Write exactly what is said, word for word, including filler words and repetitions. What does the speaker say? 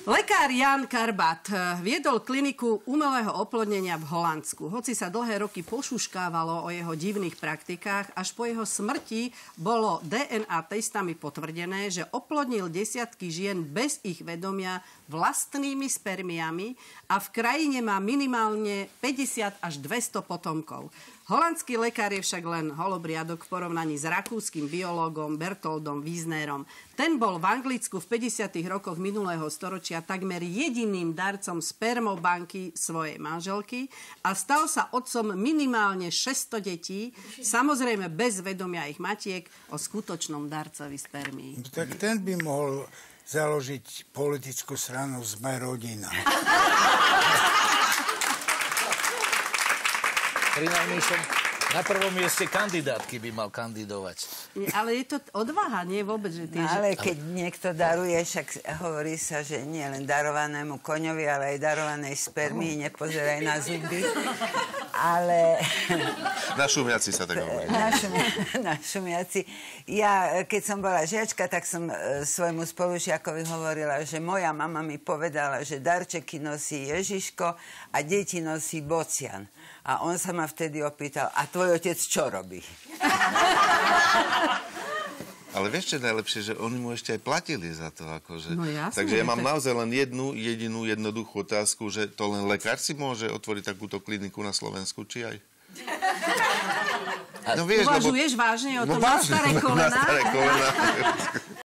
Lekár Jan Karbat viedol kliniku umelého oplodnenia v Holandsku. Hoci sa dlhé roky pošuškávalo o jeho divných praktikách, až po jeho smrti bolo dé en á testami potvrdené, že oplodnil desiatky žien bez ich vedomia vlastnými spermiami a v krajine má minimálne päťdesiat až dvesto potomkov. Holandský lekár je však len holobriadok v porovnaní s rakúskym biológom Bertoldom Wiesnerom. Ten bol v Anglicku v päťdesiatych rokoch minulého storočia takmer jediným darcom spermobanky svojej manželky a stal sa otcom minimálne šesťsto detí, samozrejme bez vedomia ich matiek, o skutočnom darcovi spermií. Tak ten by mohol založiť politickú stranu Sme rodina. Na prvom mieste kandidátky by mal kandidovať. Nie, ale je to odvaha, nie vôbec, že tie... No, ale keď niekto daruje, však hovorí sa, že nie len darovanému koňovi, ale aj darovanej spermii, nepozeraj na zuby. Ale... Na šumiaci sa tak hovorí. Na, šumi, na šumiaci. Ja, keď som bola žiačka, tak som e, svojmu spolužiakovi hovorila, že moja mama mi povedala, že darčeky nosí Ježiško a deti nosí Bocian. A on sa ma vtedy opýtal, a tvoj otec čo robí? Ale vieš, čo je najlepšie, že oni mu ešte aj platili za to. Akože. No jasne. Takže ja mám naozaj len jednu jedinú jednoduchú otázku, že to len lekár si môže otvoriť takúto kliniku na Slovensku, či aj? No, vieš, Uvažuješ lebo... vážne o tom no, na staré kolena? Na staré kolena.